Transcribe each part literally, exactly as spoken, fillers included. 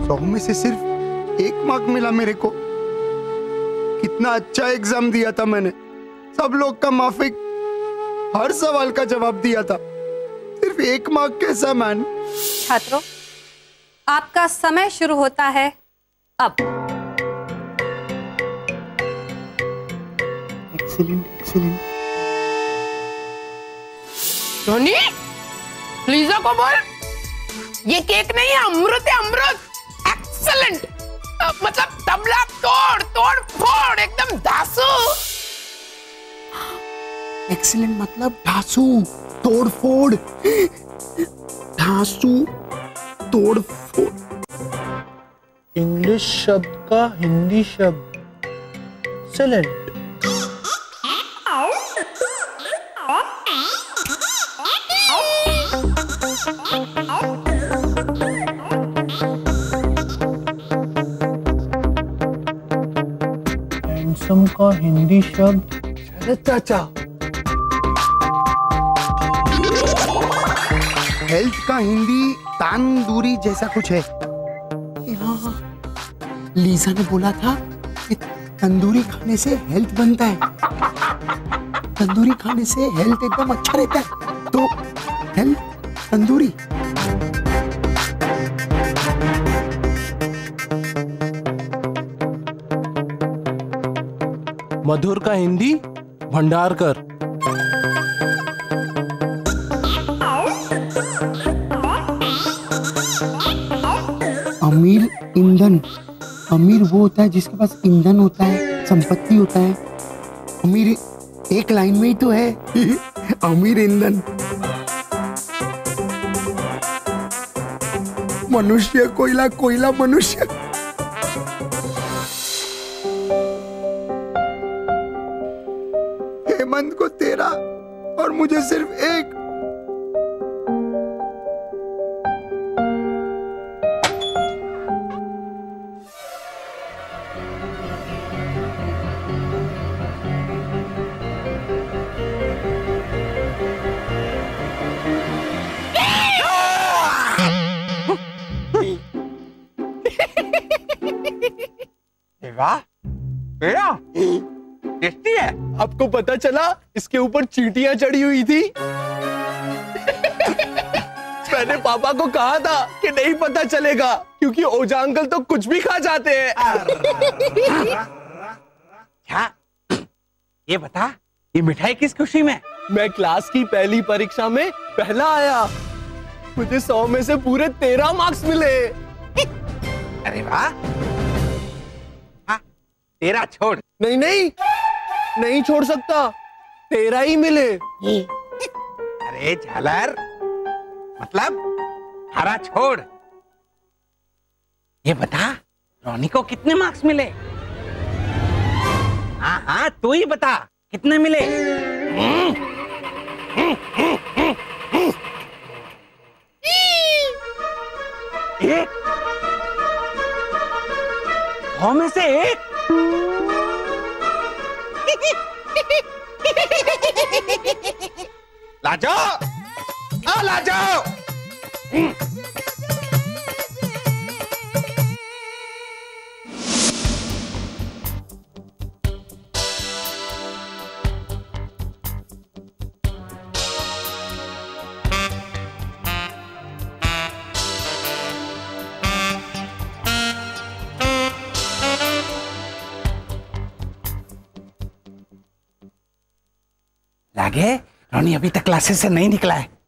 सौ में से सिर्फ एक मार्क मिला मेरे को। कितना अच्छा एग्जाम दिया था मैंने, सब लोग का माफिक, हर सवाल का जवाब दिया था, सिर्फ एक मार्क कैसा मैन। छात्रों, आपका समय शुरू होता है अब। Excellent excellent. रोनी, लीजा को बोल, ये केक नहीं है, अमृत है, अमृत। एक्सीलेंट, मतलब तबला तोड़ तोड़ फोड़, एकदम धांसू। एक्सीलेंट मतलब धांसू, तोड़ फोड़, धांसू तोड़ फोड़। इंग्लिश शब्द का हिंदी शब्द एक्सीलेंट। हैंडसम का हिंदी शब्द शरद चाचा। हेल्थ का हिंदी तंदूरी जैसा कुछ है। हाँ, लीजा ने बोला था कि तंदूरी खाने से हेल्थ बनता है, तंदूरी खाने से हेल्थ एकदम अच्छा रहता है, तो हेल्थ तंदूरी। मधुर का हिंदी भंडार कर। अमीर ईंधन, अमीर वो होता है जिसके पास ईंधन होता है, संपत्ति होता है। अमीर एक लाइन में ही तो है। अमीर ईंधन। मनुष्य कोयला, कोयला मनुष्य। हेमंत को तेरह और मुझे सिर्फ एक। वाह, पेड़ा टेस्टी है। आपको पता चला इसके ऊपर चींटियां चढ़ी हुई थी। मैंने पापा को कहा था कि नहीं पता चलेगा, क्योंकि ओझा अंकल तो कुछ भी खा जाते हैं। क्या? ये बता, ये मिठाई किस खुशी में? मैं क्लास की पहली परीक्षा में पहला आया, मुझे सौ में से पूरे तेरह मार्क्स मिले। अरे वाह, तेरा छोड़। नहीं नहीं नहीं छोड़ सकता, तेरा ही मिले। अरे झालर, मतलब हरा छोड़। ये बता, रोनी को कितने मार्क्स मिले? हाँ हाँ तू ही बता, कितने मिले? एक? सौ में से एक? ला जाओ, आ ला जाओ। लागे रोनी अभी तक क्लासेस से नहीं निकला है।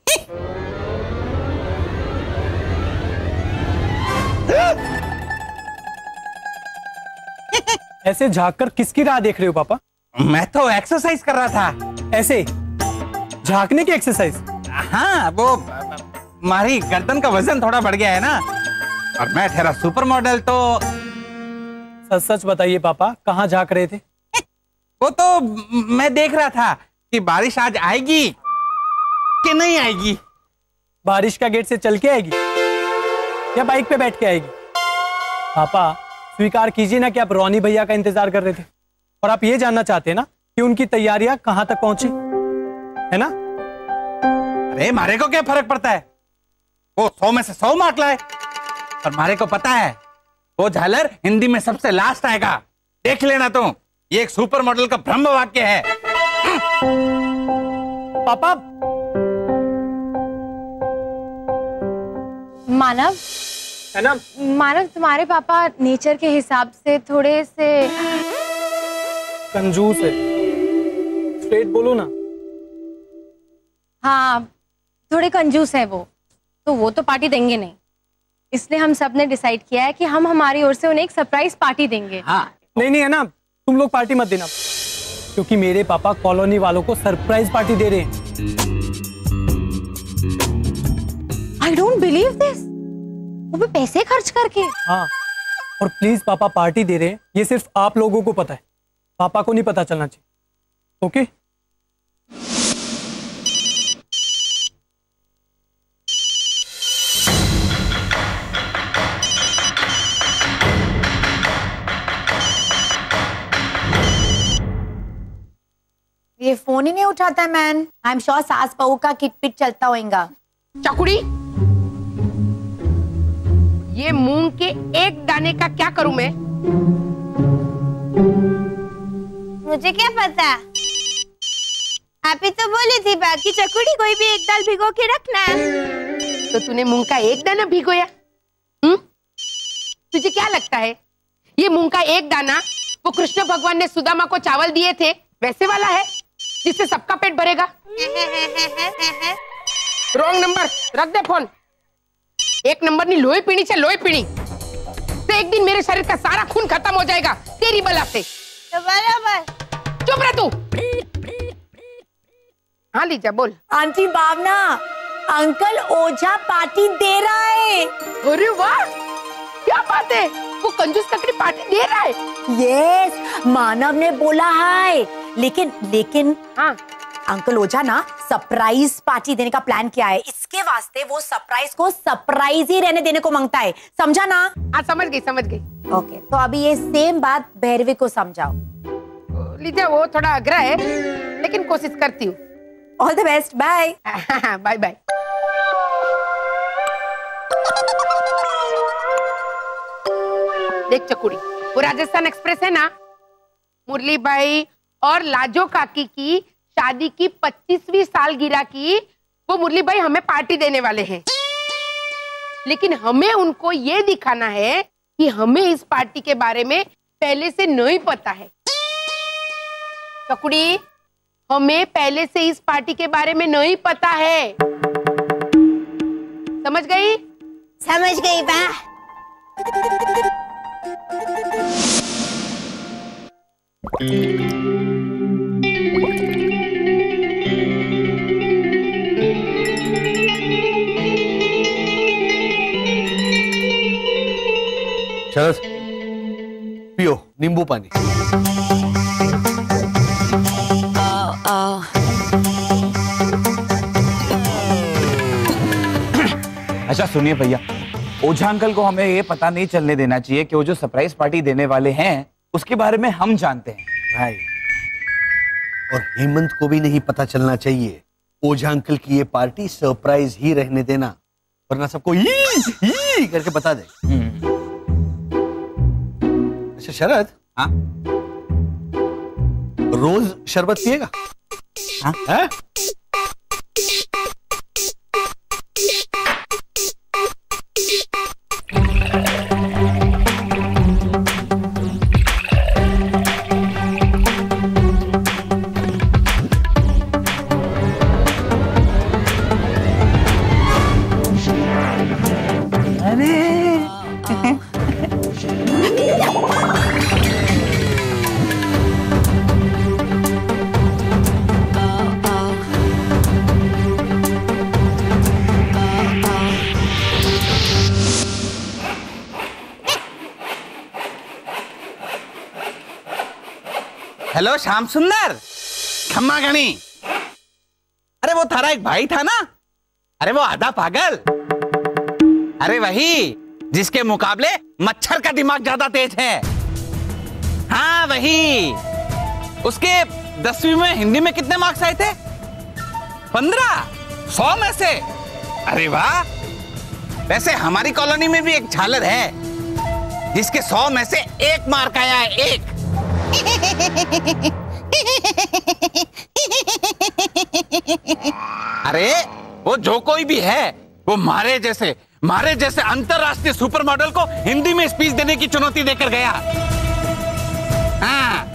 ऐसे झांक कर किसकी राह देख रहे हो पापा? मैं तो एक्सरसाइज कर रहा था। ऐसे झांकने की एक्सरसाइज? हाँ, वो हमारी गर्दन का वजन थोड़ा बढ़ गया है ना, और मैं तेरा सुपर मॉडल। तो सच सच बताइए पापा, कहाँ झांक रहे थे? वो तो मैं देख रहा था कि बारिश आज आएगी कि नहीं आएगी। बारिश का गेट से चल के आएगी या बाइक पे बैठ के आएगी? पापा स्वीकार कीजिए ना कि आप रॉनी भैया का इंतजार कर रहे थे, और आप ये जानना चाहते हैं ना कि उनकी तैयारियां कहां तक पहुंची, है ना? अरे मारे को क्या फर्क पड़ता है, वो सौ में से सौ मार्क लाए, और मारे को पता है वो झालर हिंदी में सबसे लास्ट आएगा, देख लेना तुम। ये एक सुपर मॉडल का ब्रह्म वाक्य है। पापा। मानव, है ना? मानव तुम्हारे पापा नेचर के हिसाब से थोड़े से कंजूस है, स्ट्रेट बोलो ना। हाँ, थोड़े कंजूस है वो, तो वो तो पार्टी देंगे नहीं। इसलिए हम सब ने डिसाइड किया है कि हम हमारी ओर से उन्हें एक सरप्राइज पार्टी देंगे। हाँ। नहीं नहीं, है ना, तुम लोग पार्टी मत देना, क्योंकि मेरे पापा कॉलोनी वालों को सरप्राइज पार्टी दे रहे हैं। आई डोंट बिलीव दिस, वो भी पैसे खर्च करके। हाँ, और प्लीज पापा पार्टी दे रहे हैं, ये सिर्फ आप लोगों को पता है, पापा को नहीं पता चलना चाहिए। ओके? ये फोन ही नहीं उठाता है मैन। आई एम श्योर सास बहू का किटपिट चलता होगा। चकुड़ी, ये मूंग के एक दाने का क्या करूं मैं? मुझे क्या पता, आप ही तो बोली थी बाकी चकुड़ी कोई भी एक दाल भिगो के रखना। तो तूने मूंग का एक दाना भिगोया? हम्म? तुझे क्या लगता है ये मूंग का एक दाना वो कृष्ण भगवान ने सुदामा को चावल दिए थे वैसे वाला है जिससे सबका पेट भरेगा? रॉन्ग नंबर, रख दे फोन। एक नंबर नहीं, लोही पीनी चाहिए, लोही पीनी से एक दिन मेरे शरीर का सारा खून खत्म हो जाएगा तेरी बला से। तो बराबर। चुप रह तू। हाँ लीजा बोल। Aunty Bhavna, uncle Ojha party दे रहा है। अरे वाह, क्या बात है, वो कंजूस ककड़ी पार्टी दे रहा है। यस, मानव ने बोला है, लेकिन लेकिन हाँ, अंकल ओझा ना सरप्राइज पार्टी देने का प्लान किया है। इसके वास्ते वो सरप्राइज को सरप्राइज ही रहने देने को मांगता है, समझा ना? हाँ समझ गई समझ गई। ओके, तो अभी ये सेम बात भैरवी को समझाओ। लीजा वो थोड़ा अग्रा है लेकिन कोशिश करती हूँ। All the best, bye. Bye bye. देख चकुड़ी, वो राजस्थान एक्सप्रेस है ना, मुरली भाई और लाजो काकी की शादी की पच्चीसवीं सालगिरह की वो मुरली भाई हमें पार्टी देने वाले हैं, लेकिन हमें उनको ये दिखाना है कि हमें इस पार्टी के बारे में पहले से नहीं पता है। चकुड़ी, हमें पहले से इस पार्टी के बारे में नहीं पता है, समझ गई? समझ गई बा। शरद, पियो नींबू पानी। अच्छा सुनिए भैया, ओझा अंकल को हमें ये पता नहीं चलने देना चाहिए कि वो जो सरप्राइज पार्टी देने वाले हैं उसके बारे में हम जानते हैं। भाई, और हेमंत को भी नहीं पता चलना चाहिए। ओझा अंकल की ये पार्टी सरप्राइज ही रहने देना, वरना सबको ई, ई करके बता दे। अच्छा शरद, हाँ रोज शरबत पिएगा? हाँ है? हेलो श्याम सुंदर, खम्मा गणी। अरे वो थारा एक भाई था ना, अरे वो आधा पागल, अरे वही जिसके मुकाबले मच्छर का दिमाग ज्यादा तेज है। हाँ वही। उसके दसवीं में हिंदी में कितने मार्क्स आए थे? पंद्रह, सौ में से। अरे वाह, वैसे हमारी कॉलोनी में भी एक झालर है जिसके सौ में से एक मार्क आया है, एक। अरे वो जो कोई भी है, वो मारे जैसे मारे जैसे अंतरराष्ट्रीय सुपर मॉडल को हिंदी में स्पीच देने की चुनौती देकर गया। हाँ।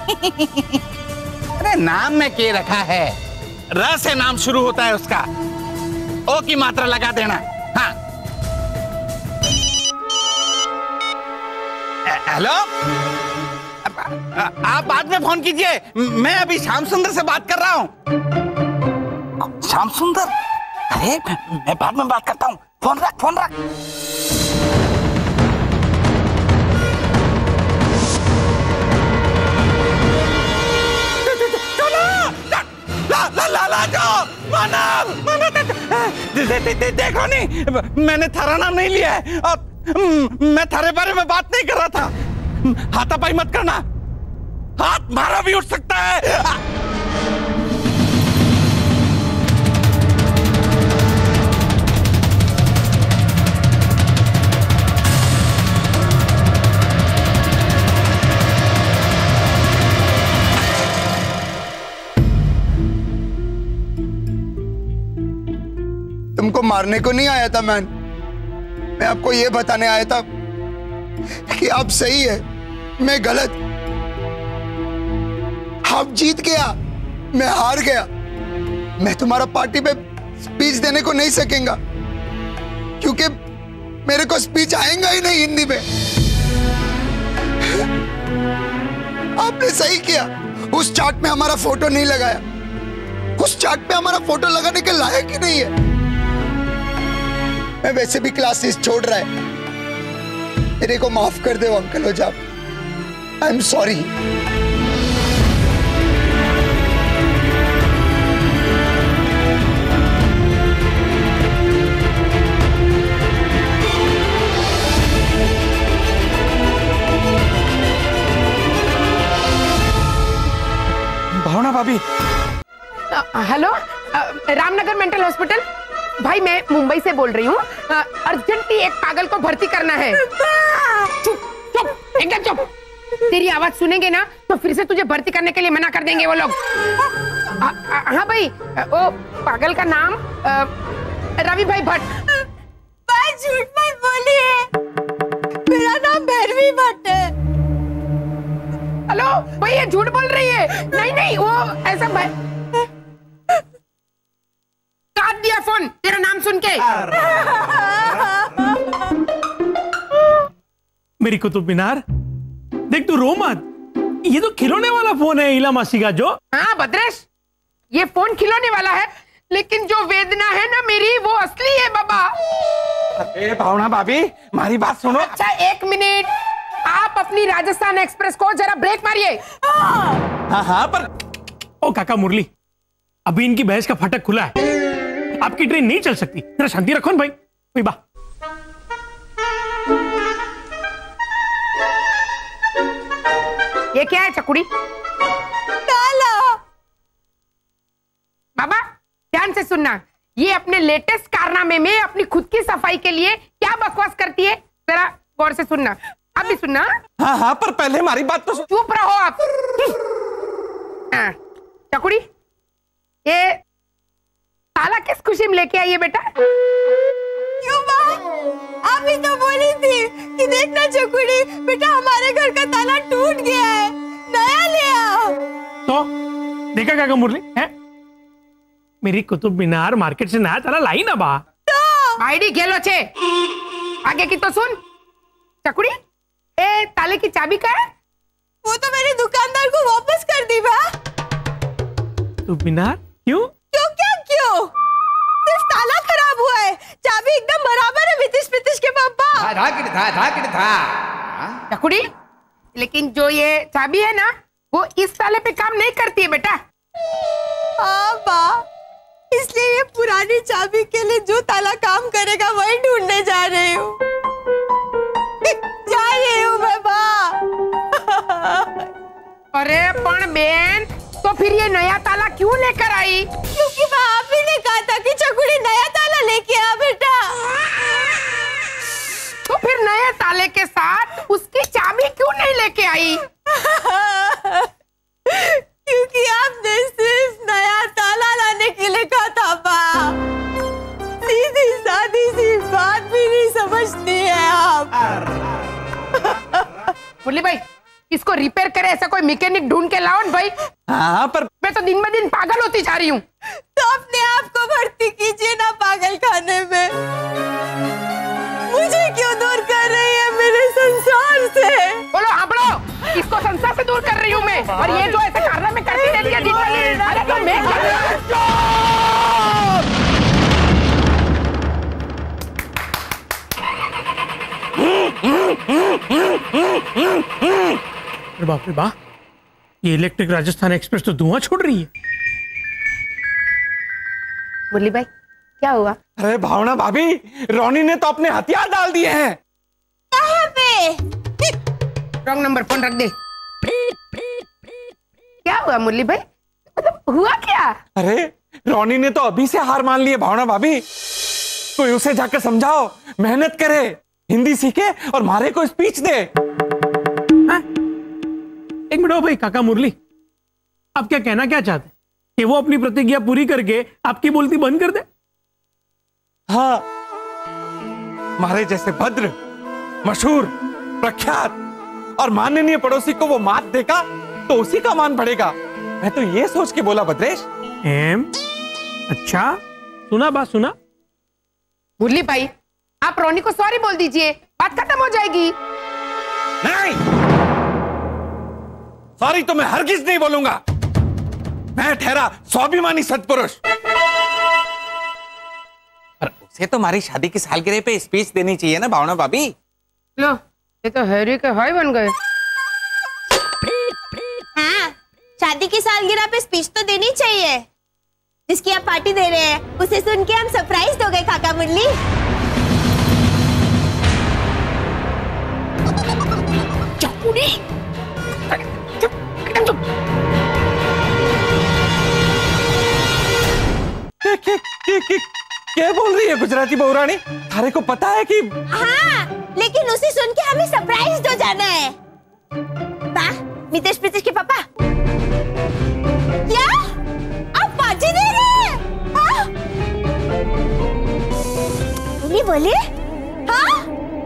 अरे नाम में के रखा है, र से नाम शुरू होता है उसका, ओ की मात्रा लगा देना। हाँ। हेलो, आप बाद में फोन कीजिए, मैं अभी श्याम सुंदर से बात कर रहा हूँ। श्याम सुंदर? अरे मैं बाद में बात करता हूँ, फोन रख फोन रख। ला ला ला ला जाओ, मानव, मानव, देखो नहीं, मैंने थारा नाम नहीं लिया है और मैं थारे बारे में बात नहीं कर रहा था। हाथापाई मत करना, हाथ मारा भी उठ सकता है। तुमको मारने को नहीं आया था मैन, मैं आपको ये बताने आया था कि आप सही है, मैं गलत। आप जीत गया, मैं हार गया। मैं तुम्हारा पार्टी पे स्पीच देने को नहीं सकेंगा क्योंकि मेरे को स्पीच आएगा ही नहीं हिंदी में। आपने सही किया, उस चार्ट में हमारा फोटो नहीं लगाया। उस चार्ट पे हमारा फोटो लगाने के लायक ही नहीं है। मैं वैसे भी क्लासेस छोड़ रहा है, मेरे को माफ कर दो अंकल हो जा, आई एम सॉरी। भावना भाभी। Hello, Ramnagar mental hospital. भाई मैं मुंबई से बोल रही हूँ, अर्जेंटली एक पागल को भर्ती करना है। चुप चुप एकदम चुप, तेरी आवाज सुनेंगे ना तो फिर से तुझे भर्ती करने के लिए मना कर देंगे वो लोग। हाँ भाई, वो पागल का नाम रवि भाई भट्ट। भाई झूठ मत बोलिए, मेरा नाम भैरवी भट्ट है। हेलो भाई, ये झूठ बोल रही है। नहीं नहीं, वो ऐसा भाई काट दिया फोन तेरा नाम सुन के। मेरी कुतुब मीनार, देख तू रो मत, ये तो खिलौने वाला फोन है इला मासी का जो। हाँ भद्रेश, ये फोन खिलौने वाला है, लेकिन जो वेदना है ना मेरी वो असली है बाबा। अरे भावना भाभी, हमारी बात सुनो। अच्छा एक मिनट, आप अपनी राजस्थान एक्सप्रेस को जरा ब्रेक मारिए। हाँ हाँ पर ओ काका मुरली, अभी इनकी बहस का फाटक खुला है, आपकी ट्रेन नहीं चल सकती। जरा शांति रखो ना भाई। कोई बात ये क्या है चकुड़ी? ताला। बाबा ध्यान से सुनना, ये अपने लेटेस्ट कारनामे में अपनी खुद की सफाई के लिए क्या बकवास करती है, जरा गौर से सुनना। अब भी सुनना। हाँ हाँ पर पहले हमारी बात तो सुन। चुप रहो आप। हाँ, चकुड़ी ये ताला किस खुशी में लेके आई है बेटा? क्यों माँ? आप ही तो बोली थी कि देखना चकुड़ी बेटा, हमारे घर का ताला टूट गया है, नया ले आओ। तो देखा काका मुरली है, मेरी कुतुब मीनार मार्केट से नया ताला लाई ना बा। तो आईडी खेलो छे, आगे की तो सुन। चकुड़ी ए ताले की चाबी का है? वो तो मैंने दुकानदार को वापस कर दी बा। कुतुब मीनार क्यों? क्यों क्या क्यों? सिर्फ ताला खराब हुआ है, चाबी एकदम बराबर है वितिश वितिश के पापा। धा धा धा धा धा धा। चकुड़ी, लेकिन जो ये चाबी है ना वो इस ताले पे काम नहीं करती है बेटा। हाँ बा, इसलिए ये पुरानी चाबी के लिए जो ताला काम करेगा वही ढूंढने जा रही हूँ। जा रही हूँ मैं बा। अरे पण बेन, तो फिर ये नया ताला क्यों लेकर आई? क्योंकि आप ही ने कहा था कि चकुड़ी नया ताला लेके आ बेटा। तो फिर नए ताले के साथ उसकी चाबी क्यों नहीं लेके आई? क्योंकि आपने सिर्फ नया ताला लाने के लिए कहा था बाप। सीधी सादी सी बात भी नहीं समझती है आप। मुरली भाई, इसको रिपेयर करे ऐसा कोई मैकेनिक ढूंढ के लाओ भाई। हाँ पर मैं तो दिन ब दिन पागल होती जा रही हूँ। तो अपने आप को भर्ती कीजिए ना पागल खाने में। मुझे क्यों दूर कर रही है मेरे संसार से? बोलो हाँ बोलो, इसको संसार से दूर कर रही हूँ मैं। और ये जो ऐसे कारनामे करती रहती है दिन ब दिन, अरे तो मैं अरे बाप रे बाप, ये इलेक्ट्रिक राजस्थान एक्सप्रेस तो धुआं छोड़ रही है। मुरली भाई क्या हुआ? अरे भावना भाभी, रोनी ने तो अपने हथियार डाल दिए हैं। कहाँ पे? रॉन्ग नंबर फोन रख दे। क्या हुआ मुरली भाई, मतलब हुआ क्या? अरे रोनी ने तो अभी से हार मान ली है भावना भाभी। कोई उसे जाकर समझाओ, मेहनत करे, हिंदी सीखे और मारे को स्पीच दे। हाँ? एक मिनट भाई, काका मुरली, आप क्या कहना क्या चाहते हैं कि वो अपनी प्रतिज्ञा पूरी करके आपकी बोलती बंद कर दे? हाँ, हमारे जैसे भद्र, मशहूर, प्रख्यात और माननीय पड़ोसी को वो मात देगा तो उसी का मान बढ़ेगा। मैं तो ये सोच के बोला भद्रेश। एम अच्छा, सुना बात सुना। मुरली भाई, आप रोनी को सॉरी बोल दीजिए, बात खत्म हो जाएगी। नहीं, सॉरी तो मैं हरगिज नहीं बोलूंगा। मैं ठहरा स्वाभिमानी सत्पुरुष। पर उसे तो हमारी शादी की सालगिरह पे स्पीच देनी चाहिए ना भावना भाभी। लो, ये तो हैरी के हाय बन गए। हाँ, शादी की सालगिरह पे स्पीच तो देनी चाहिए। जिसकी आप पार्टी दे रहे हैं उसे सुन के हम सरप्राइज हो गए काका मुरली। चकुड़ी, क्या बोल रही है गुजराती बहुरानी? थारे को पता है कि? हाँ, लेकिन उसे सुन के हमें सरप्राइज हो जाना है। बा, मितेश प्रीतेश के पापा, क्या आप पार्टी दे रहे हैं? हाँ? बोलिए बोलिए। हाँ?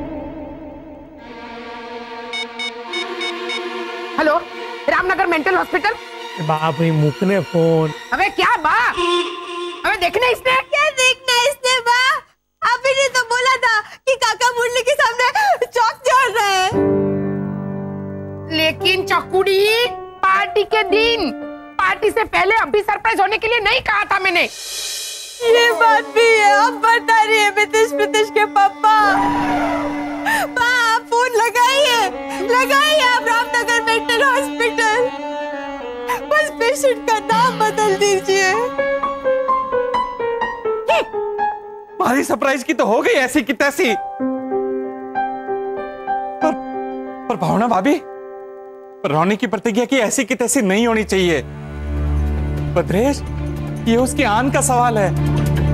Hello, Ramnagar mental hospital. बाप रे, मुकने फोन। अबे क्या बा, अबे देखना इसने। क्या देखना इसने बा? अभी ने तो बोला था कि काका मुरली के सामने चौक चढ़ रहा है। लेकिन चकुड़ी, पार्टी के दिन, पार्टी से पहले अभी सरप्राइज होने के लिए नहीं कहा था मैंने। ये बात भी है, आप बता रही है मितेश प्रीतेश के पापा। बा, आप फोन लगाइए, लगाइए आप रामनगर मेंटल हॉस्पिटल। बस पेशेंट का नाम बदल दीजिए। हमारी सरप्राइज की तो हो गई ऐसी की तैसी। पर, पर भावना भाभी, रोनी की प्रतिज्ञा की ऐसी की तैसी नहीं होनी चाहिए। भद्रेश, ये उसकी आन का सवाल है।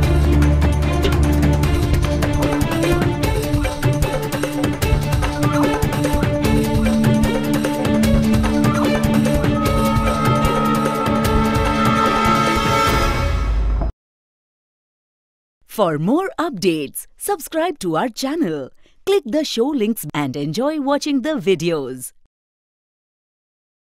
For more updates, subscribe to our channel, click the show links and enjoy watching the videos.